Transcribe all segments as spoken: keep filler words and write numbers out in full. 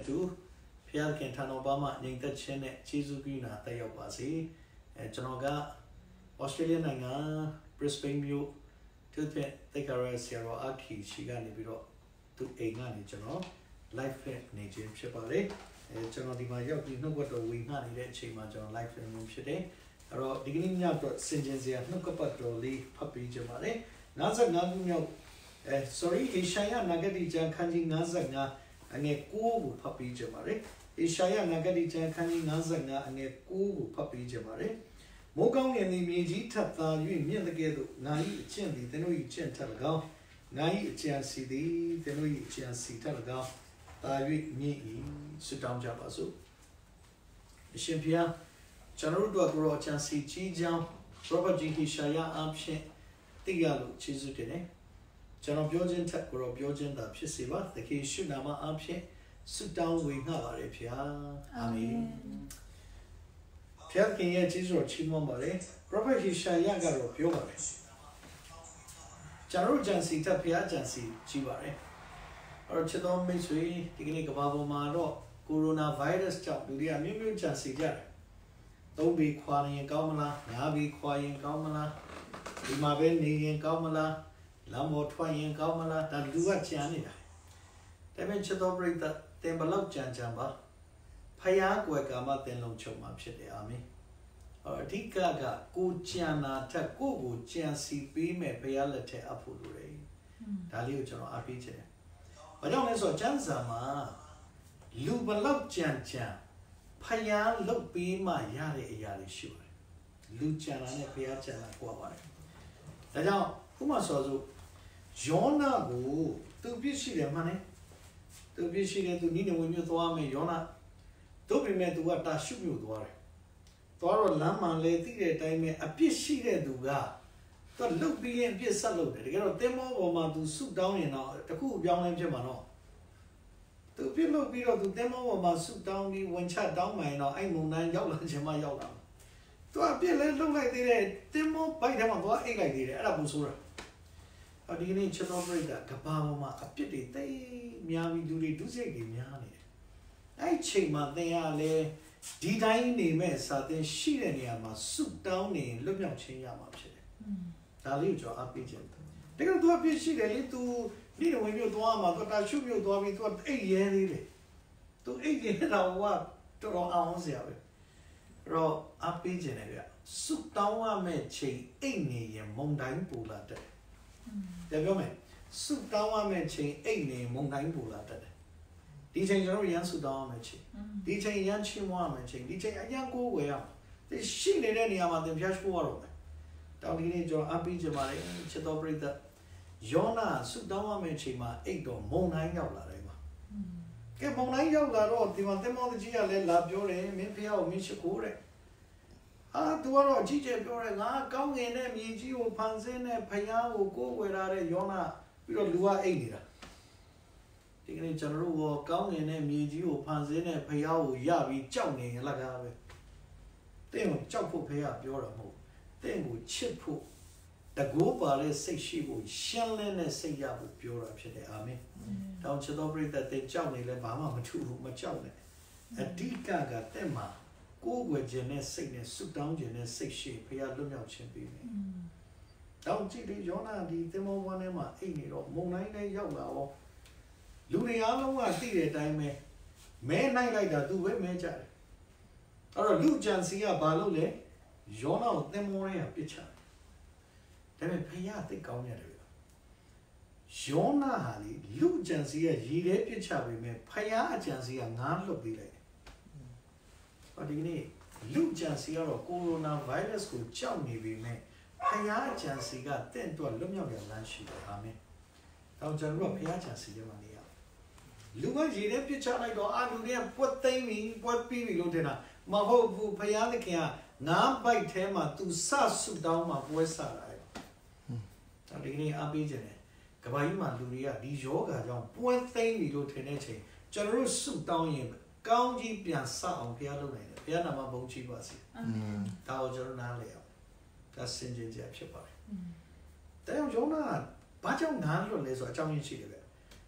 တူဖျားခင်ထာနောပါမငြိမ်သက်ခြင်းနဲ့ကျေးဇူးပြုနာတက်ရောက်ပါစေအဲကျွန်တော်ကဩစတြေးလျနိုင်ငံ Brisbane မြို့သူ့တဲ့တိတ်ခါရဆီရောအခီရှိကနေပြီးတော့သူအိမ်ကနေကျွန်တော် live feed နေခြင်းဖြစ်ပါတယ်အဲကျွန်တော်ဒီမှာရောက်ပြီးနှုတ်ကပတ်တော်ဝင်ငှနေတဲ့အချိန်မှာကျွန်တော် live feed မျိုးဖြစ်တယ်အဲ့တော့ဒီကနေ့ညတော့စင်ကြင်စရာနှုတ်ကပတ်တော်လေးဖတ်ပြီးကြပါမယ်၅၅ခုမြောက်အဲ sorry အေရှာယနဂတိကျမ်းခန်းကြီး၅၅အငယ်၉ကိုဖတ်ပြီးကြပါမယ်အေရှာယနဂတိကျမ်းခန်းကြီး၅၅အငယ်၉ကိုဖတ်ပြီးကြပါမယ်မိုးကောင်းငယ်သည်မြေကြီးထပ်သာ၍မြင့်တဲ့ကဲ့သို့ငါ၏အကျင့်သည်သင်တို့၏အကျင့်ထက်၎င်းငါ၏အကျင့်စီသည်သင်တို့၏အကျင့်စီထက်၎င်းသာ၍မြင့်၏ဆုတောင်းကြပါစို့အရှင်ဘုရားကျွန်တော်တို့ကိုအကျင့်စီကြီးကြောင်း Robert G. Hishaya အဖြစ်သိရလို့ကျေးဇူးတင်တယ်ကျွန်တော်ပြောခြင်းထက်ကိုပြောခြင်းသာဖြစ်စေပါသခင်ရှုနာမအဖြစ်ဆုတောင်းဝေငှပါတယ်ဘုရားအာမင်ဖျက်ခင်ရဲ့ကျေးဇူးတော်ချီးမွမ်းပါတယ် Prophet Hishaya ကတော့ပြောပါတယ်ကျွန်တော်ဂျန်စီတက်ဖျားဂျန်စီကြီးပါတယ်အဲ့တော့ချစ်တော်မိတ်ဆွေဒီကနေ့ကမ္ဘာပေါ်မှာတော့ကိုရိုနာဗိုင်းရပ်စ်ကြောင့်လူတွေကမျိုးမျိုးဂျန်စီကြတယ်သုံးပြီးခွာရင်ကောင်းမလားငါးပြီးခွာရင်ကောင်းမလားဒီမှာပဲနေရင်ကောင်းမလားလမ်းပေါ်ထွက်ရင်ကောင်းမလားဒါလူကကြံနေတာဒါပေမဲ့ချစ်တော်ပရိသတ်တင်ဘလောက်ကြံကြံပါဖယားကွယ်ကမှတင်လုံးချုပ်မှာဖြစ်တယ်အာမင်အဓိကကကိုကြံနာထက်ကိုကိုကြံစီပေးမဲ့ဖယားလက်ထက်အဖို့လိုတယ်ဒါလေးကိုကျွန်တော်အားပေးချင်တယ်ဘာကြောင့်လဲဆိုတော့ကျမ်းစာမှာလူဘလောက်ကြံကြံဖယားလုတ်ပေးမှရတဲ့အရာတွေရှိပါတယ်လူကြံတာနဲ့ဖယားကြံတာကွာပါတယ်ဒါကြောင့်ခုမှဆိုဆိုယောနာကိုသူပြစ်ရှိတယ်မှန်တယ်သူပြစ်ရှိတယ်သူနိနေဝင်မြို့သွားမယ်ယောနာတို့ပေမဲ့သူကတာရှုမြို့သွားတယ်သွားတော့လမ်းမှန်လေသိတဲ့အတိုင်းပဲအပြစ်ရှိတဲ့သူကသူလုတ်ပြီးရင်အပြစ်ဆက်လုပ်တယ်တကယ်တော့သင်္ဘောပေါ်မှာသူဆုတောင်းရင်တော့တခုအပြောင်းလဲဖြစ်မှာတော့သူပြစ်လို့ပြီးတော့သူသင်္ဘောပေါ်မှာဆုတောင်းပြီးဝင်ချတောင်းမှရင်တော့အဲ့မုန်တိုင်းရောက်လာခြင်းမှရောက်လာသူအပြစ်လဲလုပ်လိုက်သေးတယ်သင်္ဘောဘိုက်ထဲမှာသွားအိတ်လိုက်သေးတယ်အဲ့ဒါပူဆိုးတာအဒီကနေ့ကျွန်တော်ပြိတ္တာကဘာပေါ်မှာအပြစ်တွေတိတ်များပြီးလူတွေဒုစရိုက်တွေများနေတယ်အဲ့ချိန်မှာသင်ရလဲဒီတိုင်းနေမဲ့စာသင်ရှိတဲ့နေရာမှာဆုတောင်းနေလွတ်မြောက်ခြင်းရမှာဖြစ်တယ်ဒါလေးကိုကျွန်တော်အားပေးခြင်းတကယ်တော့ပြည့်ရှိတယ်လေ तू နေ့ဝင်မြို့သွားမှာ तू တာရှုမြို့သွားပြီး तू အိတ်ရဲသေးတယ် तू အိတ်ရဲတော့ကတော်တော်အောင်စရာပဲအဲ့တော့အားပေးခြင်းလည်းဗျဆုတောင်းရမယ့်ချိန်အိတ်နေရင်မုန်တိုင်းပူလာတယ်တယ်ပြောမယ်ဆုတောင်းရမယ့်ချိန်အိတ်နေမုန်တိုင်းပူလာတယ်ဒီချိန်ကျွန်တော်ရန်ဆုတောင်းရမယ့်ချိန်ဒီချိန်ရန်ချီးမွမ်းရမယ့်ချိန်ဒီချိန်အရန်ကိုဝယ်ရအောင်ဒီရှိနေတဲ့နေရာမှာသင်ဖျားရှိဖို့ရတော့မယ်တောင်းဒီနေ့ကျွန်တော်အပိကြပါလေချစ်တော်ပရိသတ်ယောနာဆုတောင်းရမယ့်ချိန်မှာအိတ်တော်မုန်တိုင်းရောက်လာတယ်မှာကဲမုန်တိုင်းရောက်လာတော့ဒီမှာသင်္ဘောကြီးကလည်းလာပြောတယ်မင်းဖျားကိုမင်းရှိခိုးတယ်အာသူကတော့အကြီးကျယ်ပြောတယ်ငါကောင်းငင်နဲ့မြေကြီးကိုဖန်ဆင်းတဲ့ဖျားကိုကိုးကွယ်ထားတဲ့ယောနာပြီးတော့လူကအိတ်နေတာဒီကနေ့ကျွန်တော်တို့ကောင်းငင်နဲ့မြေကြီးကိုဖန်ဆင်းတဲ့ဖျားကိုရပြီးကြောက်နေရင်လက်ကားပဲတဲ့ကိုကြောက်ဖို့ဖျားပြောတာမဟုတ်တဲ့ကိုချစ်ဖို့တကောပါတဲ့စိတ်ရှိဖို့ရှင်းလင်းတဲ့စိတ်ရဖို့ပြောတာဖြစ်တယ်အာမင်တောင်းချတော်ပြိတ္တတဲ့ကြောက်နေလဲဘာမှမထူဘူးမကြောက်နဲ့အဓိကကတဲ့မှာကိုယ်ွယ်ခြင်းနဲ့စိတ်နဲ့ဆုတောင်းခြင်းနဲ့စိတ်ရှိဖျားလွတ်မြောက်ခြင်းပေးမယ်တောင်းကြည့်လေယောနာဒီသင်္ဘောဝမ်းထဲမှာအိတ်နေတော့မုန်တိုင်းလည်းရောက်လာတော့လူတွေအားလုံးကသိတဲ့အတိုင်းပဲမဲနိုင်လိုက်တာသူပဲမဲကြတယ်အဲ့တော့လူကြံစီကဘာလုပ်လဲယောနာကိုသင်္ဘောထဲကပစ်ချတယ်ဒါပေမဲ့ဖျားသိကောင်းရတယ်ဗျယောနာဟာလေလူကြံစီကရည်ထဲပစ်ချပေမဲ့ဖျားအကြံစီကငါးလွတ်ပေးလိုက်တယ်ဟောဒီနေ့လူကြံစီကတော့ကိုရိုနာဗိုင်းရပ်စ်ကိုကြောက်နေပေမဲ့ဖျားအကြံစီကတင့်တော့လွတ်မြောက်ရလမ်းရှိတယ်အာမင်တောင်းကျွန်တော်ဖျားကြံစီရမှာနေရလူကရည်ထဲပစ်ချလိုက်တော့အာလူတွေကပွက်သိမ်းပြီးပွက်ပြီးပြီလို့ထင်တာမဟုတ်ဘူးဖျားသခင်ကငါးပိုက်ထဲမှာသူစဆုတောင်းမှာပွဲစားလာတယ်။ဒါဒီနေ့အားပေးခြင်းတယ်။ကဘာကြီးမှာလူတွေကဒီယောဂါကြောင့်ပွဲသိမ်းပြီလို့ထင်တဲ့ချိန်ကျွန်တော်တို့ဆုတောင်းရင်ကောင်းကြီးပြန်ဆအောင်ဘုရားလုပ်နိုင်တယ်။ဘုရားနာမဘုန်းကြီးပါစေ။အာမင်။ဒါကိုကျွန်တော်နားလည်အောင်။ဒါစင်ကြယ်ကြဖြစ်ပါတယ်။ဒါကြောင့်ယောနာဘာကြောင့်ငါလွတ်လဲဆိုအကြောင်းရင်းရှိတယ်ဗျ။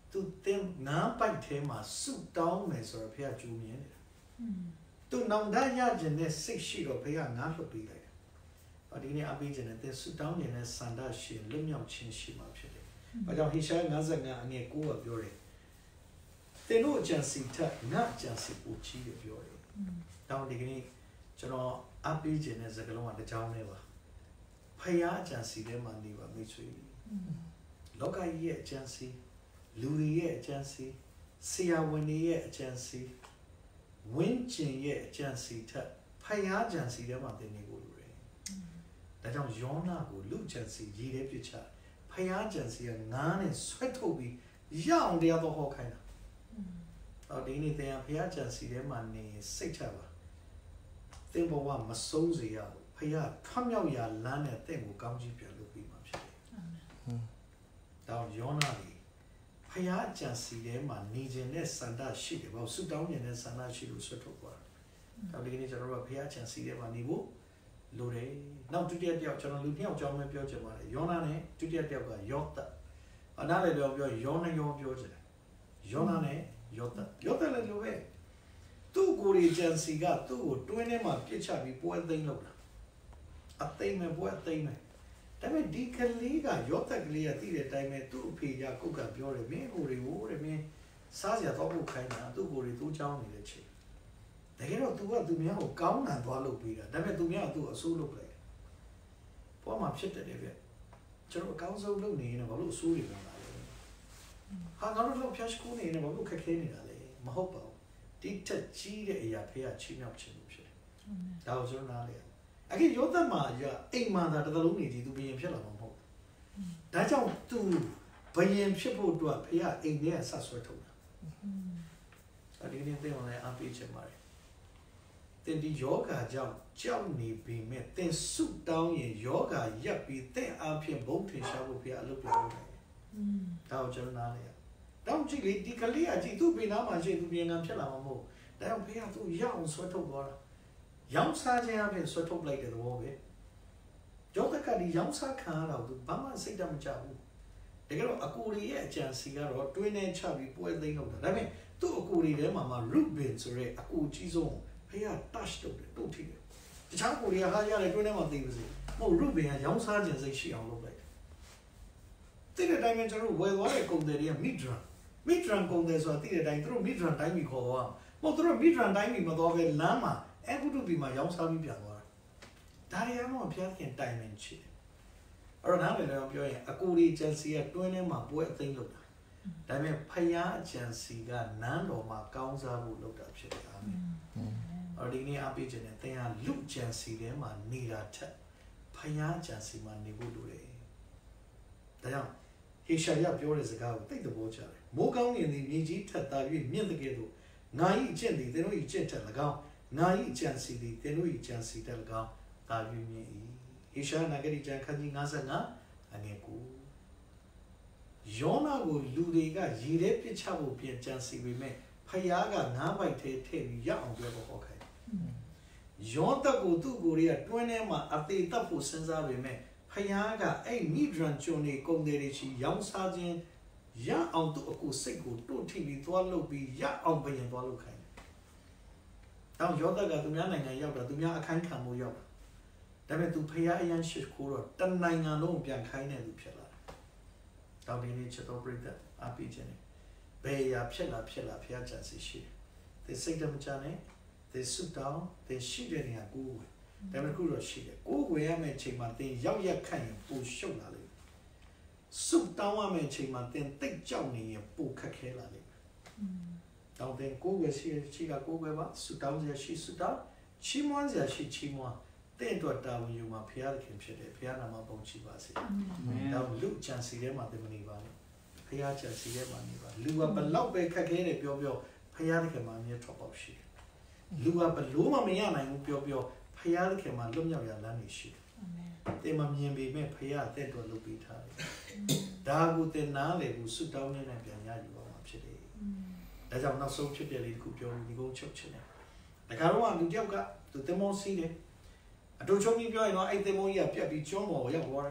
သူတင်ငါးပိုက်ထဲမှာစုတောင်းမယ်ဆိုတော့ဖေကကြိုးမြင်နေတာသူနောင်တရခြင်းနဲ့စိတ်ရှိတော့ဖေကငါလှုပ်ပေးလိုက်တယ်ဒီနေ့အပေးခြင်းနဲ့တင်စုတောင်းခြင်းနဲ့စန္ဒရှိလွတ်မြောက်ခြင်းရှိမှာဖြစ်တယ်ဘာကြောင့်ဟေရှာယ55အငယ်9ကပြောတယ်တင်တို့အကြံစီထက်ငါအကြံစီပိုကြီးတယ်ပြောတယ်တောင်းဒီကနေ့ကျွန်တော်အပေးခြင်းနဲ့စကားလုံးကတကြောင်းနဲ့ပါဖယားအကြံစီထဲမှာနေပါမိတ်ဆွေလောကကြီးရဲ့အကြံစီလူတွေရဲ့အကြံစီဆရာဝန်တွေရဲ့အကြံစီဝင်းကျင်ရဲ့အကြံစီထက်ဖယားအကြံစီထဲမှာတင်နေဖို့လိုတယ်ဒါကြောင့်ယောနာကိုလူအကြံစီရည်ရဲပြချဖယားအကြံစီကငားနဲ့ဆွဲထုတ်ပြီးရအောင်တရားတော်ဟောခိုင်းတာအော်ဒီနေ့တင်ဖယားအကြံစီထဲမှာနေစိတ်ချပါသင်ဘဝမဆုံးစေရဘူးဖယားထွတ်မြောက်ရာလမ်းနဲ့တင့်ကိုကောင်းကြီးပြန်လုပ်ပြီးမှဖြစ်တယ်အာမင်ဒါကြောင့်ယောနာကြီးဖယားကြံစီထဲမှာနေခြင်းနဲ့စန္ဒရှိတယ်ပေါ့ဆုတောင်းခြင်းနဲ့စန္ဒရှိလို့ဆွတ်ထုတ်သွားတယ်ဒါဒီကနေ့ကျွန်တော်တို့ကဖယားကြံစီထဲမှာနေဖို့လိုတယ်နောက်ဒုတိယတစ်ယောက်ကျွန်တော်လူနှစ်ယောက်ကြောင်းပဲပြောချင်ပါတယ်ယောနာနဲ့ဒုတိယတစ်ယောက်ကယောသအနားလည်းပြောပြောယောနာယောပြောချင်တယ်ယောနာနဲ့ယောသယောသလည်းလိုပဲသူ့ကိုယ်ကြီးကြံစီကသူ့ကိုတွင်းထဲမှာပြစ်ချပြီးပွဲသိမ်းလုပ်တာအသိမ်းမဲ့ပွဲသိမ်းမဲ့ဒါပေမဲ့ဒီကလေးကယောသက်ကလေးကသိတဲ့အတိုင်းပဲသူ့အဖေကကုတ်ကပြောတယ်မင်းကိုယ်တွေကိုတဲ့မင်းစားစရာတော့ဖို့ခိုင်းတာသူ့ကိုယ်တွေသူ့ချောင်းနေတဲ့ချိန်တကယ်တော့ तू ကသူများကိုကောင်းတာသွားလုပ်ပေးတာဒါပေမဲ့သူများကသူ့အဆိုးလုပ်လိုက်ပေါ်မှာဖြစ်တယ်ဗျကျွန်တော်အကောင်းဆုံးလုပ်နေရင်ဘာလို့အဆိုးတွေပြန်လာလဲဟာငါတို့လောက်ဖြတ်ကူးနေရင်ဘာလို့ခက်ခဲနေတာလဲမဟုတ်ပါဘူးဒီတက်ကြီးတဲ့အရာဖေးကချင်းမြောက်ခြင်းလို့ဖြစ်တယ်ဒါကိုကျွန်တော်နားလေအခုယောသမာကအိမ်မှာသာတစ်လုံးနေကြည့်သူဘယင်ဖြစ်လာမှာမဟုတ်ဘူးဒါကြောင့် तू ဘယင်ဖြစ်ဖို့အတွက်ဖေးကအိမ်ထဲကဆက်ဆွဲထုတ်တာအဲဒီနေ့တင်အောင်လည်းအပေးချင်ပါတယ်တင်ဒီယောဂါကြောင့်ကြောက်နေပြီမဲ့တင်ဆုတောင်းရင်ယောဂါရပ်ပြီးတင်အဖြစ်ဘုံထင်ရှားဖို့ဖေးအလုပ်ပြောလုပ်တယ်ဒါကိုကျွန်တော်နားလေတောင်းကြည့်လေဒီကလေးအကြည့်သူ့ဘေးနားမှာရှိသူပြင်ငံဖြစ်လာမှာမဟုတ်ဒါကြောင့်ဖေးကသူ့ရအောင်ဆွဲထုတ်သွားတာရောင်းစားခြင်းအပြင်ဆွဲထုတ်လိုက်တဲ့သဘောပဲယောသကဒီရောင်းစားခံရတော့သူဘာမှစိတ်တမကြဘူးတကယ်တော့အကူရီရဲ့အကြံစီကတော့တွင်းနေချပြီးပွဲသိမ်းလို့တာဒါပေမဲ့သူ့အကူရီထဲမှာမှ Rubin ဆိုရဲအကူကြီးဆုံးဖေးက touch လုပ်တယ်တို့ထိတယ်တခြားကိုရီးယားဟာရတယ်တွင်းထဲမှာသိပါစေမဟုတ် Rubin ကရောင်းစားခြင်းစိတ်ရှိအောင်လုပ်လိုက်တယ်တဲ့တိုင်းမှာကျွန်တော်ဝယ်သွားတဲ့ကုန်တယ်တွေက Midran Midran ကုန်တယ်ဆိုတာသိတဲ့အတိုင်းသူတို့ Midran တိုင်းပြီးခေါ်သွားမဟုတ်သူတို့ Midran တိုင်းပြီးမသွားပဲလမ်းမှာအခုတို့ဒီမှာရောင်းစားပြီးပြန်သွားတာဒါတွေကတော့ဖျားခင်တိုင်မင်ချစ်အဲ့တော့နားလည်တော့ပြောရင်အကူဒီဂျန်စီကတွင်းထဲမှာပွဲအသိမ်းလုပ်တာဒါပေမဲ့ဖယားဂျန်စီကနန်းတော်မှာကောင်းစားဖို့လုပ်တာဖြစ်တယ်အာမင်အဲ့ဒီနေ့အပေးခြင်းနဲ့သင်ဟာလူဂျန်စီထဲမှာနေတာထက်ဖယားဂျန်စီမှာနေဖို့လိုတယ်ဒါကြောင့်ဟေရှာယပြောတဲ့စကားကိုသိတဲ့ဘောချတယ်မိုးကောင်းရင်ဒီမြေကြီးထက်သာ၍မြင့်တဲ့ကဲ့သို့ငါ၏အကျင့်သည်သင်တို့၏အကျင့်ထက်၎င်းငါ၏အကြံစီသည်သင်တို့၏ကြံစီတ၎င်းသာ၍မြင်၏ဟေရှာနဂရီကျမ်းခန်းကြီး55အငယ်9ယောနာကိုလူတွေကရေထဲပစ်ချဖို့ပြင်ကြံစီပေမဲ့ဖယားကငါးပိုက်ထဲထည့်ပြီးရအောင်ပြောဖို့ခိုင်းယောသကိုသူ့ကိုယ်တွေကတွင်းထဲမှာအသေးသက်ဖို့စဉ်းစားပေမဲ့ဖယားကအဲ့မိဒရန်ကျွန်းနေကုန်တယ်ချီရောင်းစားခြင်းရအောင်သူ့အကူစိတ်ကိုတို့ထိပြီးသွားလုပ်ပြီးရအောင်ပြင်သွားလုပ်ခိုင်းတောင်ယောသကသူများနိုင်ငံရောက်တာသူများအခိုင်းခံမှုရောက်တာဒါပေမဲ့သူဖျားအရန်ရှိခိုးတော့တနိုင်ငံလုံးပြန်ခိုင်းနေသူဖြစ်လာတယ်တောင်ဒီနေ့ချက်တော်ပြိတ္တအပိခြင်းနဲ့ဘယ်ရာဖြစ်လာဖြစ်လာဖျားကြံစီရှိတယ်သစိတ်တမချနဲ့သစုတောင်းသရှိတဲ့နေရာကိုယ်ဝင်ဒါပေမဲ့ခုတော့ရှိတယ်ကိုယ်ဝင်ရမယ့်ချိန်မှာသင်ရောက်ရက်ခန့်ရင်ပူရှုပ်လာလိမ့်မယ်စုတောင်းရမယ့်ချိန်မှာသင်တိတ်ကြောက်နေရင်ပူခက်ခဲလာလိမ့်မယ်တောင်းတဲ့ကိုယ်ဝယ်ရှိရှိကကိုယ်ဝယ်ပါစုတောင်းရရှိစုတောင်းချီးမွမ်းရရှိချီးမွမ်းတဲ့အတွက်တာဝန်ယူမှာဖျားသခင်ဖြစ်တယ်ဖျားနာမှာပုံချပါစေ။ဒါလူချန်စီထဲမှာတင်မနေပါနဲ့။ဖျားချန်စီထဲမှာနေပါလူကဘလောက်ပဲခက်ခဲတယ်ပြောပြောဖျားသခင်မှာအမြဲထောက်ပေါက်ရှိတယ်။လူကဘလို့မှမရနိုင်ဘူးပြောပြောဖျားသခင်မှာလွတ်မြောက်ရလမ်းနေရှိတယ်။တင်မမြင်ပေမဲ့ဖျားတဲ့အတွက်လုပ်ပေးထားတယ်။ဒါကိုတင်နာလေဘူးဆွတောင်းနေနဲ့ပြန်ရယူပါမှာဖြစ်တယ်။ဒါကြောင့်နောက်ဆုံးဖြစ်ပြလေးတစ်ခုပြောပြီးဒီကုန်းချုပ်ချင်တယ်။ဒါကတော့လူတယောက်ကသူတင်မောစီးတယ်အတူချုံကြီးပြောရင်တော့အဲ့တင်မောကြီးကပြက်ပြီးကျွန်းပေါ်ကိုရောက်သွားတယ်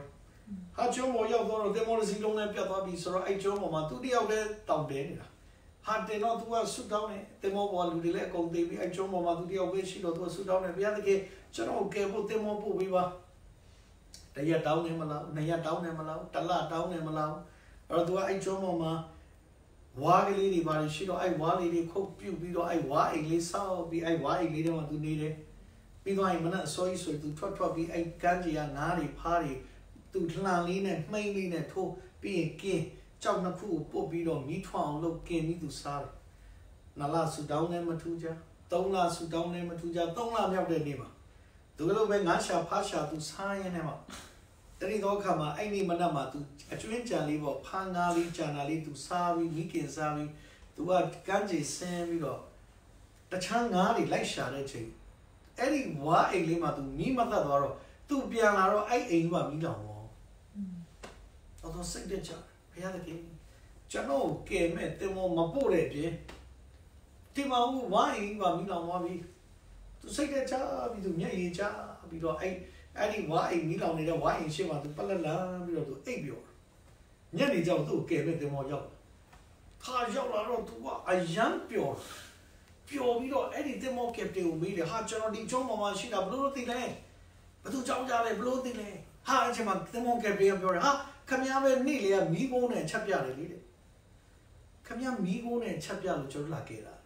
ဟာကျုံးပေါ်ရောက်တော့တေမောစီလုံးနဲ့ပြတ်သွားပြီဆိုတော့အဲ့ကျုံးပေါ်မှာသူတယောက်တည်းတောင်းတယ်နေတာဟာတင်တော့ तू ကဆွတ်တောင်းနေတေမောပေါ်လူတွေလည်းအကုန်သေးပြီးအဲ့ကျုံးပေါ်မှာသူတယောက်ပဲရှိတော့ तू ဆွတ်တောင်းနေဘုရားသခင်ကျွန်တော်ကယ်ဖို့တေမောပို့ပေးပါတရက်တောင်းနေမလားနှစ်ရက်တောင်းနေမလားတစ်လတောင်းနေမလားအဲ့တော့ तू ကအဲ့ကျုံးပေါ်မှာဝါကလေးတွေပါရှိတော့အဲ့ဝါလေးတွေခုတ်ပြုတ်ပြီးတော့အဲ့ဝါအိမ်လေးဆောက်ပြီးအဲ့ဝါအိမ်လေးထဲမှာ तू နေတယ်ပြီးတော့အဲ့မနက်အစောကြီးဆို तू ထွက်ထွက်ပြီးအဲ့ကမ်းခြေကငါးတွေဖားတွေ तू လှန်လေးနဲ့မှိန်လေးနဲ့ထိုးပြီးရင်ကင်းကြောက်နှစ်ခုကိုပုတ်ပြီးတော့မီးထွာအောင်လုပ်ကင်းပြီး तू စားတယ်နှစ်လဆူတောင်းနေမထူးကြသုံးလဆူတောင်းနေမထူးကြသုံးလမြောက်တဲ့နေ့မှာသူကလည်းပဲငါရှာဖားရှာ तू စားရင်းနဲ့မှာတတိတော့ခါမှာအဲ့ဒီမနက်မှာ तू အကျွင်းကြံလေးပေါ့ဖားငါးလေးကြံတာလေး तू စားပြီးမိခင်စားပြီး तू ကကမ်းခြေဆင်းပြီးတော့တခြားငါးတွေလိုက်ရှာတဲ့ချိန်အဲ့ဒီဝါအိမ်လေးမှာ तू မိမသက်သွားတော့ तू ပြန်လာတော့အဲ့အိမ်ကမိလောင်တော့တော့တော့စိတ်တက်ကြဘုရားသခင်ကျွန်တော်ကဲမဲ့တင်မမပို့တဲ့ပြင်ဒီမှာဝါအိမ်ကမိလောင်သွားပြီ तू စိတ်တက်ကြပြီး तू မျက်ရည်ကျပြီးတော့အဲ့အဲ့ဒီဝါအိမ်မိလောင်နေတဲ့ဝါအိမ်ရှိမှ तू ပလက်လန်းပြီးတော့ तू အိပ်ပြောညနေကျတော့ तू ကဲမဲ့တင်မရောက်ခါရောက်လာတော့ तू ကအယမ်းပျော်ပျော်ပြီးတော့အဲ့ဒီတင်မကက်တေကိုမေးတယ်ဟာကျွန်တော်ဒီကျုံးပေါ်မှာရှိတာဘလို့လို့သိလဲဘသူကြောက်ကြလဲဘလို့သိလဲဟာအဲ့ချိန်မှာတင်မကက်တေကပြောတယ်ဟာခမည်းပဲနေ့လေကမီးကုန်းနဲ့ချက်ပြတယ်လေတဲ့ခမည်းမီးကုန်းနဲ့ချက်ပြလို့ကျွန်တော်လာခဲ့တာ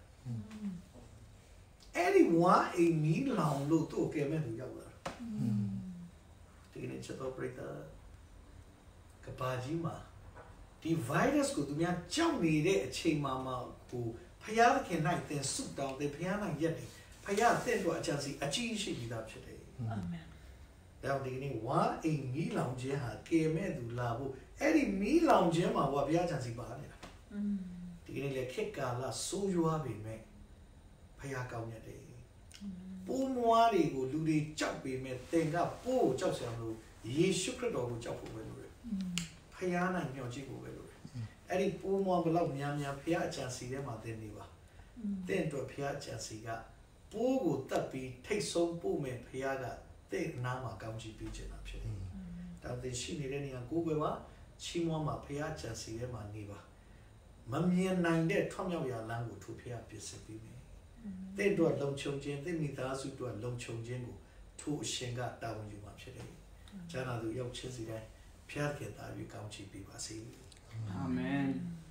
အဲ့ဒီဝါအိမ်မီးလောင်လို့သူ့ကဲမဲ့သူရောက်လာဒီနေ့ချက်တော့ပြိတ္တာကဘာကြီးမှာဒီ virus ကိုသူများကြောက်နေတဲ့အချိန်မှာမှဟိုဖျားသခင်နိုင်တဲ့ဆုတောင်းတဲ့ဖျားနိုင်ရက်တယ်ဖျားတဲ့တော့အချမ်းစီအကြီးရှိပြီးသားဖြစ်တယ်အာမင်ဒါဒီနေ့ဝါအိမ်မီးလောင်ခြင်းဟာကယ်မဲ့သူလာဖို့အဲ့ဒီမီးလောင်ခြင်းမှာဝါဘုရားချမ်းစီပါနေတာဒီနေ့လေခေတ်ကာလဆိုးရွားပေမဲ့ဖျားကောင်းရတယ်ပိုးမွားတွေကိုလူတွေကြောက်ပေမဲ့သင်ကပိုးကိုကြောက်စရာမလိုယေရှုခရစ်တော်ကိုကြောက်ဖို့ပဲလိုတယ်ဖျားနိုင်မျှော်ကြည့်ဖို့ပဲလိုတယ်အဲ့ဒီပိုးမွားဘလောက်များများဖျားအချမ်းစီထဲမှာသင်နေပါသင်တို့ဖျားအချမ်းစီကပိုးကိုတတ်ပြီးထိတ်ဆုံးပို့မဲ့ဖျားကတဲ့နာမှာကောင်းချီးပေးခြင်းတာဖြစ်တယ်။ဒါသင်ရှိနေတဲ့နေရာကိုယ်ပဲမှာချီးမွမ်းမှာဖျားချမ်းစီထဲမှာနေပါမမြင်နိုင်တဲ့ထွံ့မြောက်ရာလမ်းကိုထိုဖျားပြည့်စုံပြီးမယ်။တဲ့တို့လုံခြုံခြင်းတဲ့မိသားစုတို့လုံခြုံခြင်းကိုထိုအရှင်ကတာဝန်ယူမှာဖြစ်တယ်။ကျမ်းစာသူရောက်ချင်းစီတိုင်းဖျားခင်တာပြီးကောင်းချီးပေးပါစေ။အာမင်